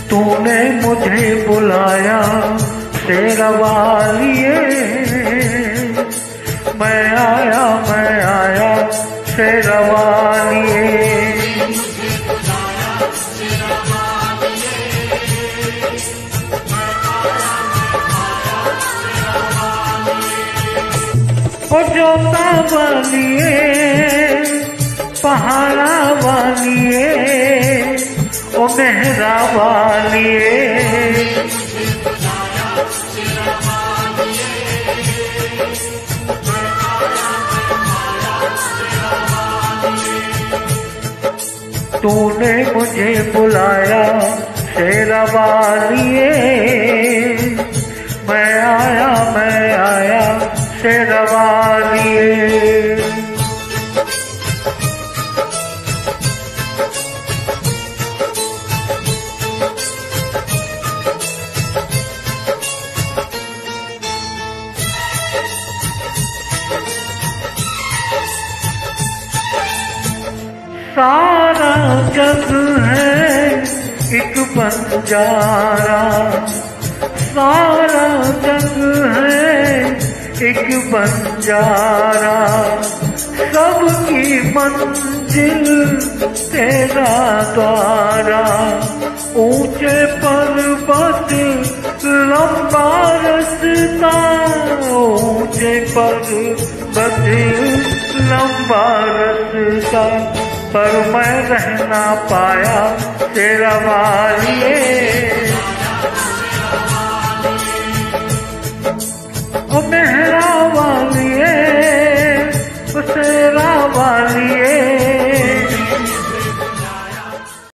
तूने मुझे बुलाया शेरवालिए, मैं आया शेरवालिए। ओ जोता वालिए, पहाड़ा वालिए, ओ मेहरा वालिए, तूने मुझे बुलाया शेरवालिए, मैं आया शेरवालिए। सारा जग है एक बंजारा, सारा जग है एक बंजारा, सबकी मंजिल तेरा द्वारा। ऊंचे पर्वत लंबा रास्ता, ऊंचे पर्वत लंबा रास्ता, पर मैं रह ना पाया शेरवालिए।